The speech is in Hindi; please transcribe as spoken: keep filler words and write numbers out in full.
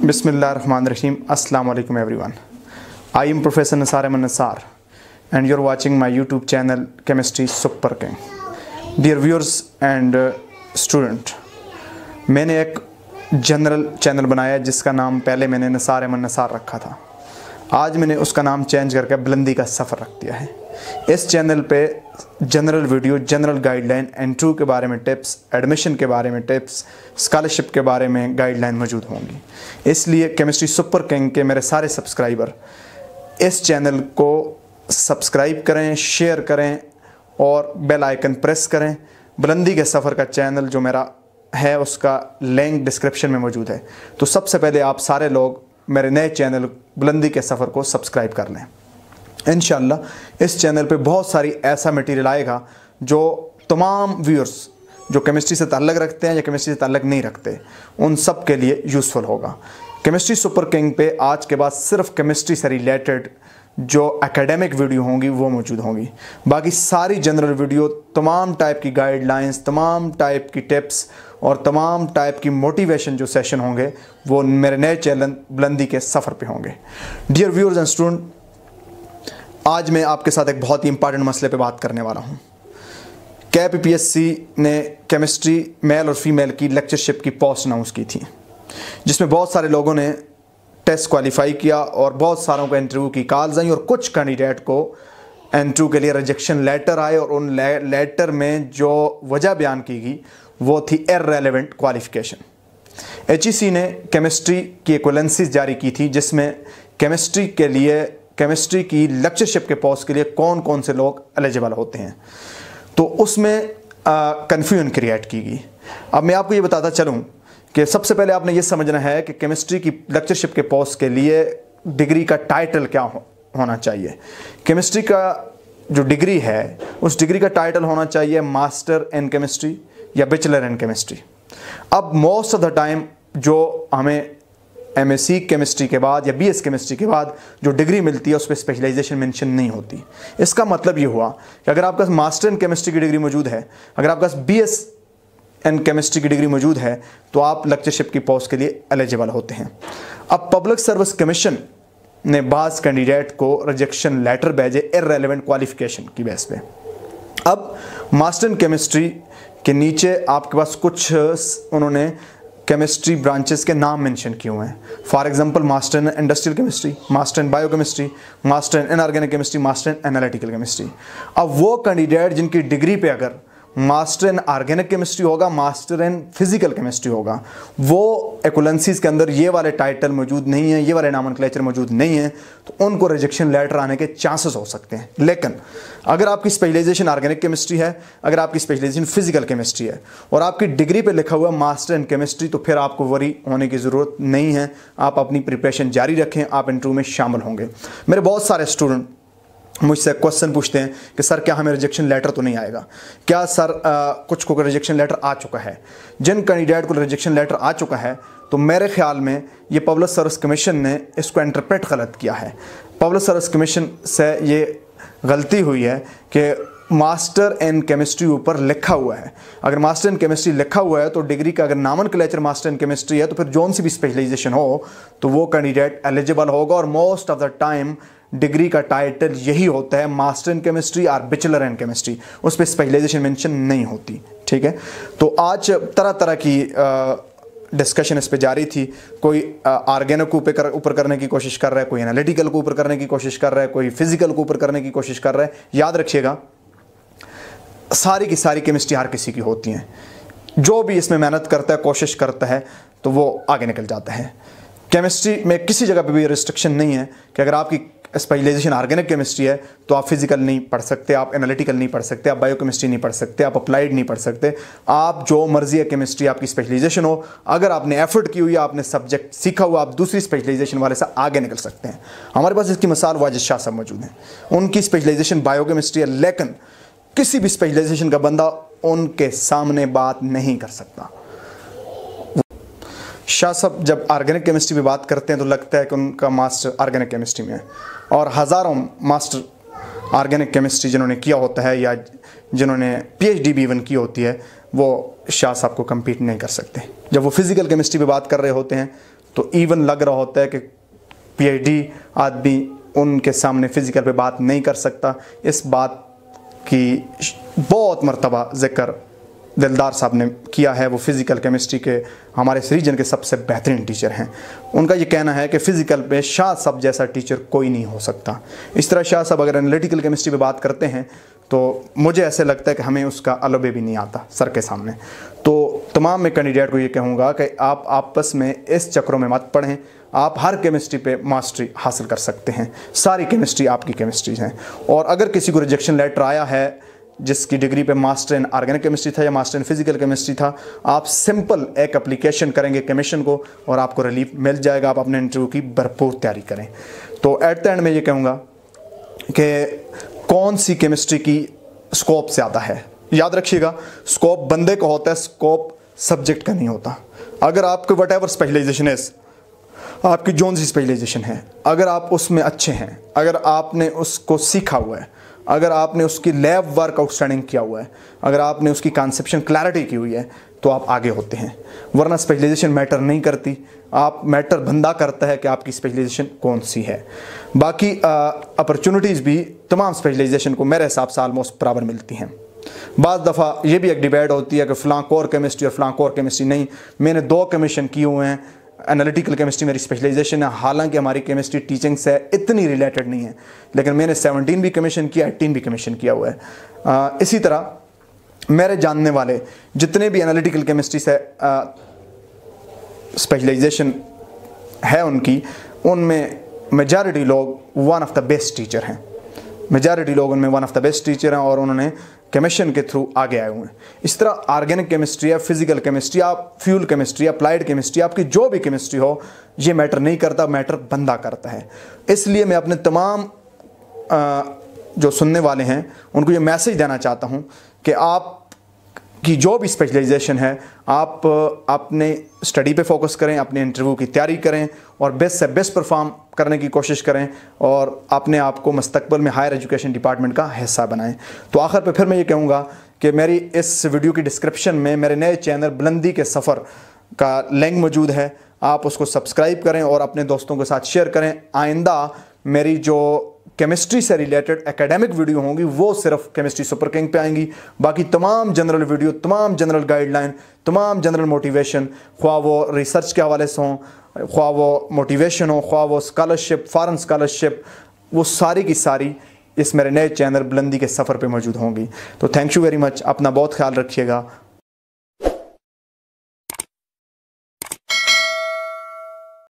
Bismillahirrahmanirrahim. Assalamu alaikum everyone. I am Professor Nisar Ahmed Nisar and you are watching my YouTube channel Chemistry Super King. Dear viewers and uh, student, मैंने एक जनरल चैनल बनाया जिसका नाम पहले मैंने निसार अहमद निसार रखा था। आज मैंने उसका नाम चेंज करके बुलंदी का सफ़र रख दिया है। इस चैनल पे general video, general guideline, interview के बारे में टिप्स, एडमिशन के बारे में टिप्स, स्कॉलरशिप के बारे में गाइडलाइन मौजूद होंगी। इसलिए केमिस्ट्री सुपर किंग के मेरे सारे सब्सक्राइबर इस चैनल को सब्सक्राइब करें, शेयर करें और बेल आइकन प्रेस करें। बुलंदी के सफ़र का चैनल जो मेरा है उसका लिंक डिस्क्रिप्शन में मौजूद है। तो सबसे पहले आप सारे लोग मेरे नए चैनल बुलंदी के सफ़र को सब्सक्राइब कर लें। इंशाल्लाह इस चैनल पे बहुत सारी ऐसा मटेरियल आएगा जो तमाम व्यूअर्स जो केमिस्ट्री से ताल्लुक़ रखते हैं या केमिस्ट्री से ताल्लुक़ नहीं रखते उन सब के लिए यूज़फुल होगा। केमिस्ट्री सुपर किंग पे आज के बाद सिर्फ केमिस्ट्री से रिलेटेड जो एकेडमिक वीडियो होंगी वो मौजूद होंगी। बाकी सारी जनरल वीडियो, तमाम टाइप की गाइडलाइंस, तमाम टाइप की टिप्स और तमाम टाइप की मोटिवेशन जो सेशन होंगे वो मेरे नए चैनल बुलंदी के सफ़र पे होंगे। डियर व्यूअर्स एंड स्टूडेंट, आज मैं आपके साथ एक बहुत ही इंपॉर्टेंट मसले पे बात करने वाला हूँ। के पी पी एस सी ने केमिस्ट्री मेल और फीमेल की लेक्चरशिप की पोस्ट अनाउंस की थी, जिसमें बहुत सारे लोगों ने टेस्ट क्वालिफाई किया और बहुत सारों को इंटरव्यू की कॉल्स आई और कुछ कैंडिडेट को इंटरव्यू के लिए रिजेक्शन लेटर आए और उन ले, लेटर में जो वजह बयान की गई वो थी irrelevant qualification. H E C ने केमिस्ट्री की इक्विवेलेंसीज जारी की थी, जिसमें केमिस्ट्री के लिए केमिस्ट्री की लेक्चरशिप के पोस्ट के लिए कौन कौन से लोग एलिजिबल होते हैं, तो उसमें कन्फ्यूजन क्रिएट की गई। अब मैं आपको ये बताता चलूँ कि सबसे पहले आपने ये समझना है कि केमिस्ट्री की लेक्चरशिप के पोस्ट के लिए डिग्री का टाइटल क्या हो, होना चाहिए। केमिस्ट्री का जो डिग्री है उस डिग्री का टाइटल होना चाहिए मास्टर इन केमिस्ट्री या बैचलर इन केमिस्ट्री। अब मोस्ट ऑफ द टाइम जो हमें एम एस सी केमिस्ट्री के बाद या बी एस केमिस्ट्री के बाद जो डिग्री मिलती है उस पर स्पेशलाइजेशन मेंशन नहीं होती। इसका मतलब ये हुआ कि अगर आपके पास मास्टर इन केमिस्ट्री की डिग्री मौजूद है, अगर आपके पास बी एस इन केमिस्ट्री की डिग्री मौजूद है तो आप लेक्चरशिप की पोस्ट के लिए एलिजिबल होते हैं। अब पब्लिक सर्विस कमीशन ने बाज़ कैंडिडेट को रिजेक्शन लेटर भेजे इररेलेवेंट क्वालिफिकेशन की बेस पे। अब मास्टर इन केमिस्ट्री के नीचे आपके पास कुछ उन्होंने केमिस्ट्री ब्रांचेस के नाम मेंशन किए हुए हैं। For example master in industrial chemistry, master in biochemistry, master in inorganic chemistry, master in analytical chemistry. अब वो कैंडिडेट जिनकी डिग्री पे अगर मास्टर इन ऑर्गेनिक केमिस्ट्री होगा, मास्टर इन फिजिकल केमिस्ट्री होगा, वो इक्विवेलेंसीज के अंदर ये वाले टाइटल मौजूद नहीं है, ये वाले नॉमेनक्लेचर मौजूद नहीं है, तो उनको रिजेक्शन लेटर आने के चांसेस हो सकते हैं। लेकिन अगर आपकी स्पेशलाइजेशन ऑर्गेनिक केमिस्ट्री है, अगर आपकी स्पेशलाइजेशन फिजिकल केमिस्ट्री है और आपकी डिग्री पे लिखा हुआ मास्टर इन केमिस्ट्री, तो फिर आपको वरी होने की ज़रूरत नहीं है। आप अपनी प्रिपरेशन जारी रखें, आप इंटरव्यू में शामिल होंगे। मेरे बहुत सारे स्टूडेंट मुझसे क्वेश्चन पूछते हैं कि सर क्या हमें रिजेक्शन लेटर तो नहीं आएगा? क्या सर आ, कुछ को रिजेक्शन लेटर आ चुका है? जिन कैंडिडेट को रिजेक्शन लेटर आ चुका है तो मेरे ख्याल में ये पब्लिक सर्विस कमीशन ने इसको इंटरप्रेट गलत किया है। पब्लिक सर्विस कमीशन से ये गलती हुई है कि मास्टर इन केमिस्ट्री ऊपर लिखा हुआ है। अगर मास्टर इन केमिस्ट्री लिखा हुआ है तो डिग्री का अगर नॉमेनक्लेचर मास्टर इन केमिस्ट्री है तो फिर जोन सी भी स्पेशलाइजेशन हो तो वो कैंडिडेट एलिजिबल होगा। और most of the time degree का टाइटल यही होता है मास्टर इन केमिस्ट्री और बैचलर इन केमिस्ट्री, उस पर स्पेशलाइजेशन मेंशन नहीं होती। ठीक है, तो आज तरह तरह की डिस्कशन इस पे जारी थी। कोई ऑर्गेनिक को ऊपर कर, ऊपर करने की कोशिश कर रहा है, कोई एनालिटिकल को ऊपर करने की कोशिश कर रहा है, कोई फिजिकल को ऊपर करने की कोशिश कर रहा है। याद रखिएगा सारी की सारी केमिस्ट्री हर किसी की होती हैं। जो भी इसमें मेहनत करता है, कोशिश करता है, तो वो आगे निकल जाता है। केमिस्ट्री में किसी जगह पे भी रिस्ट्रिक्शन नहीं है कि अगर आपकी स्पेशलाइजेशन ऑर्गेनिक केमिस्ट्री है तो आप फिजिकल नहीं पढ़ सकते, आप एनालिटिकल नहीं पढ़ सकते, आप बायोकेमिस्ट्री नहीं पढ़ सकते, आप अप्लाइड नहीं पढ़ सकते। आप जो मर्जी है केमिस्ट्री आपकी स्पेशलाइजेशन हो, अगर आपने एफर्ट की हुई, आपने सब्जेक्ट सीखा हुआ, आप दूसरी स्पेशलाइजेशन वाले से आगे निकल सकते हैं। हमारे पास इसकी मिसाल वाजिद शाह साहब मौजूद हैं, उनकी स्पेशलाइजेशन बायोकेमिस्ट्री है, लेकिन किसी भी स्पेशलाइजेशन का बंदा उनके सामने बात नहीं कर सकता। शाह साहब जब ऑर्गेनिक केमिस्ट्री में बात करते हैं तो लगता है कि उनका मास्टर ऑर्गेनिक केमिस्ट्री में है, और हज़ारों मास्टर ऑर्गेनिक केमिस्ट्री जिन्होंने किया होता है या जिन्होंने पीएचडी भी इवन की होती है वो शाह साहब को कम्पीट नहीं कर सकते। जब वो फिज़िकल केमिस्ट्री पे बात कर रहे होते हैं तो इवन लग रहा होता है कि पीएचडी आदमी उनके सामने फ़िज़िकल पे बात नहीं कर सकता। इस बात की बहुत मर्तबा ज़िक्र दिलदार साहब ने किया है। वो फ़िज़िकल केमिस्ट्री के हमारे इस रीजन के सबसे बेहतरीन टीचर हैं। उनका ये कहना है कि फ़िज़िकल पे शाह साहब जैसा टीचर कोई नहीं हो सकता। इस तरह शाह साहब अगर एनालिटिकल केमिस्ट्री पे बात करते हैं तो मुझे ऐसे लगता है कि हमें उसका अलबे भी नहीं आता सर के सामने। तो तमाम मैं कैंडिडेट को ये कहूँगा कि आप आपस में इस चक्रों में मत पढ़ें। आप हर केमिस्ट्री पे मास्टरी हासिल कर सकते हैं। सारी केमिस्ट्री आपकी केमिस्ट्री हैं। और अगर किसी को रिजेक्शन लेटर आया है जिसकी डिग्री पे मास्टर इन ऑर्गेनिक केमिस्ट्री था या मास्टर इन फिजिकल केमिस्ट्री था, आप सिंपल एक एप्लीकेशन करेंगे कमीशन को और आपको रिलीफ मिल जाएगा। आप अपने इंटरव्यू की भरपूर तैयारी करें। तो एट द एंड में ये कहूँगा कि कौन सी केमिस्ट्री की स्कोप ज़्यादा है, याद रखिएगा स्कोप बंदे का होता है, स्कोप सब्जेक्ट का नहीं होता। अगर आपके वट एवर स्पेशलाइजेशन है, आपकी जोन सी स्पेशलाइजेशन है, अगर आप उसमें अच्छे हैं, अगर आपने उसको सीखा हुआ है, अगर आपने उसकी लैब वर्क आउटस्टैंडिंग किया हुआ है, अगर आपने उसकी कॉन्सेप्शन क्लैरिटी की हुई है, तो आप आगे होते हैं। वरना स्पेशलाइजेशन मैटर नहीं करती। आप मैटर बंदा करता है कि आपकी स्पेशलाइजेशन कौन सी है। बाकी अपॉर्चुनिटीज़ भी तमाम स्पेशलाइजेशन को मेरे हिसाब से आलमोस्ट बराबर मिलती हैं। बाज़ दफ़ा ये भी एक डिबेट होती है कि फ़लाँ कोर केमिस्ट्री और फ़लाँ कोर केमिस्ट्री नहीं। मैंने दो कमीशन किए हुए हैं। एनालिटिकल केमिस्ट्री मेरी स्पेशलाइजेशन है, हालांकि हमारी केमिस्ट्री टीचिंग से इतनी रिलेटेड नहीं है, लेकिन मैंने सेवनटीन भी कमीशन किया, एटीन भी कमीशन किया हुआ है। आ, इसी तरह मेरे जानने वाले जितने भी एनालिटिकल केमिस्ट्री से स्पेशलाइजेशन है उनकी, उनमें मेजॉरिटी लोग one of the best teacher हैं। मेजॉरिटी लोग उनमें one of the best teacher हैं और उन्होंने कमीशन के थ्रू आगे आए हुए हैं। इस तरह ऑर्गेनिक केमिस्ट्री है, फिजिकल केमिस्ट्री, आप फ्यूल केमिस्ट्री, अप्लाइड केमिस्ट्री, आपकी जो भी केमिस्ट्री हो, ये मैटर नहीं करता, मैटर बंदा करता है। इसलिए मैं अपने तमाम आ, जो सुनने वाले हैं उनको ये मैसेज देना चाहता हूँ कि आप की जो भी स्पेशलाइजेशन है, आप अपने स्टडी पे फोकस करें, अपने इंटरव्यू की तैयारी करें और बेस्ट से बेस्ट परफॉर्म करने की कोशिश करें और अपने आप को मुस्तकबिल में हायर एजुकेशन डिपार्टमेंट का हिस्सा बनाएं। तो आखिर पे फिर मैं ये कहूँगा कि मेरी इस वीडियो की डिस्क्रिप्शन में मेरे नए चैनल बुलंदी के सफ़र का लिंक मौजूद है। आप उसको सब्सक्राइब करें और अपने दोस्तों के साथ शेयर करें। आइंदा मेरी जो केमिस्ट्री से रिलेटेड एकेडमिक वीडियो होंगी वो सिर्फ केमिस्ट्री सुपर किंग पे आएंगी। बाकी तमाम जनरल वीडियो, तमाम जनरल गाइडलाइन, तमाम जनरल मोटिवेशन, ख्वाह वो रिसर्च के हवाले से हों, ख्वाह वो मोटिवेशन हो, ख्वाह वो स्कॉलरशिप, फॉरेन स्कॉलरशिप, वो सारी की सारी इस मेरे नए चैनल बुलंदी के सफ़र पे मौजूद होंगी। तो थैंक यू वेरी मच। अपना बहुत ख्याल रखिएगा।